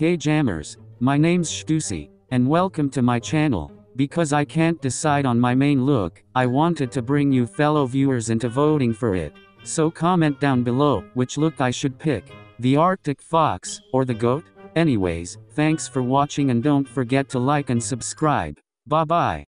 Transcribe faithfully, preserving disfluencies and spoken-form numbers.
Hey jammers, my name's Shtusi, and welcome to my channel. Because I can't decide on my main look, I wanted to bring you fellow viewers into voting for it. So comment down below which look I should pick, the Arctic Fox, or the goat? Anyways, thanks for watching and don't forget to like and subscribe. Bye bye.